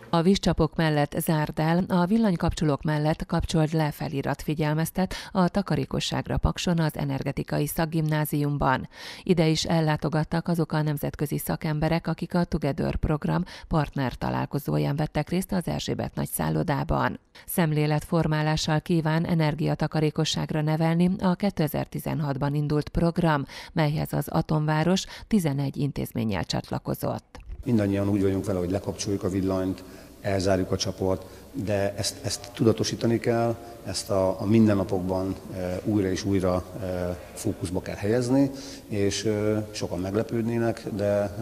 A vízcsapok mellett zárd el, a villanykapcsolók mellett kapcsold le felirat figyelmeztet a takarékosságra Pakson az Energetikai Szakgimnáziumban. Ide is ellátogattak azok a nemzetközi szakemberek, akik a Together program partner találkozóján vettek részt az Erzsébet nagy szállodában. Szemléletformálással kíván energiatakarékosságra nevelni a 2016-ban indult program, melyhez az Atomváros 11 intézménnyel csatlakozott. Mindannyian úgy vagyunk vele, hogy lekapcsoljuk a villanyt, elzárjuk a csapot, de ezt tudatosítani kell, ezt a mindennapokban újra és újra fókuszba kell helyezni, és sokan meglepődnének, de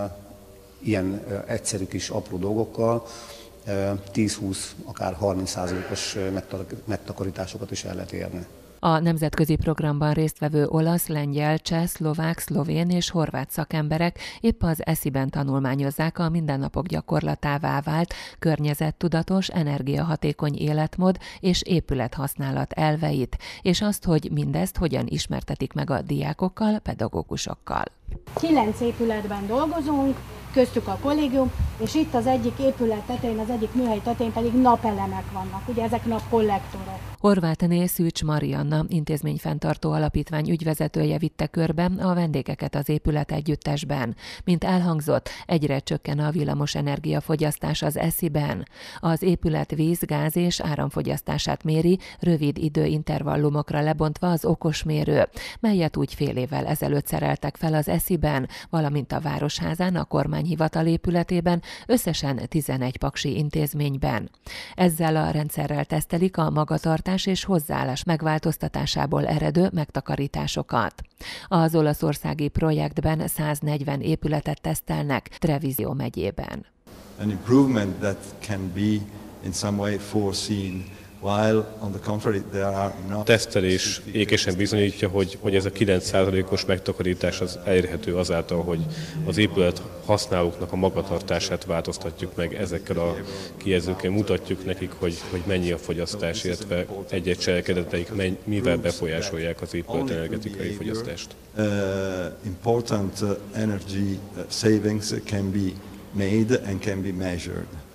ilyen egyszerű kis apró dolgokkal 10-20, akár 30%-os megtakarításokat is el lehet érni. A nemzetközi programban résztvevő olasz, lengyel, cseh, szlovák, szlovén és horvát szakemberek épp az ESZI-ben tanulmányozzák a mindennapok gyakorlatává vált környezettudatos, energiahatékony életmód és épülethasználat elveit, és azt, hogy mindezt hogyan ismertetik meg a diákokkal, pedagógusokkal. 9 épületben dolgozunk, köztük a kollégium, és itt az egyik épület tetején, az egyik műhely tetején pedig napelemek vannak, ugye ezek napkollektorok. Horvátné Szűcs Marianna, intézményfenntartó alapítvány ügyvezetője vitte körbe a vendégeket az épület együttesben. Mint elhangzott, egyre csökken a villamos energiafogyasztás az ESZI-ben. Az épület víz, gáz és áramfogyasztását méri, rövid időintervallumokra lebontva az okosmérő, melyet úgy fél évvel ezelőtt szereltek fel az ESZI-ben, valamint a Városházán, a kormányhivatal épületében, összesen 11 paksi intézményben. Ezzel a rendszerrel tesztelik a magatartás és hozzáállás megváltoztatásából eredő megtakarításokat. Az olaszországi projektben 140 épületet tesztelnek Treviso megyében. An improvement that can be in some way foreseen. A tesztelés ékesen bizonyítja, hogy ez a 9%-os megtakarítás az elérhető azáltal, hogy az épület használóknak a magatartását változtatjuk meg. Ezekkel a kijelzőkkel mutatjuk nekik, hogy mennyi a fogyasztás, illetve egy-egy cselekedeteik mivel befolyásolják az épület energetikai fogyasztást. Important energy savings can be made and can be measured.